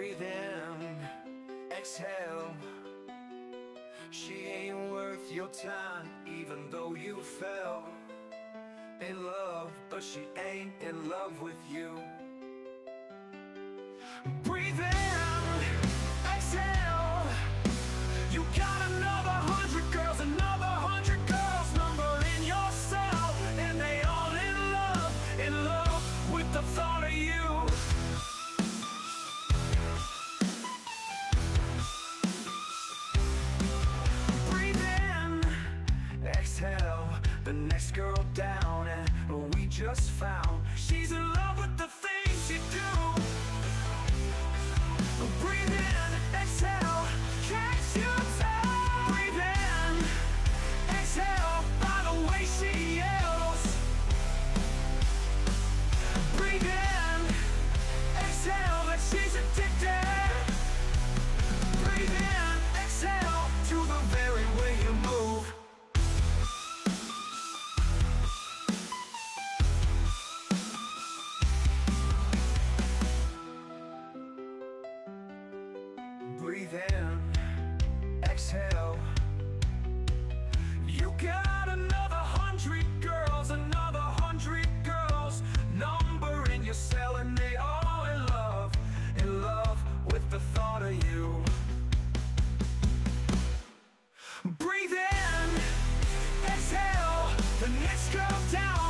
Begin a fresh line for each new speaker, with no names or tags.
Breathe in, exhale. She ain't worth your time, even though you fell in love, but she ain't in love with you. Breathe in, exhale. You got another 100 girls, another 100 girls number in your cell, and they all in love with the thought of you. Exhale, the next girl down, and we just found she's in love with the things you do. Breathe in, exhale, can't you tell? Breathe in, exhale, by the way she yells. Breathe in, exhale, that she's addicted. Breathe in, exhale, to the very way you move. Breathe in, exhale. You got another 100 girls, another 100 girls number in your cell, and they all in love with the thought of you. Breathe in, exhale, the next girl down.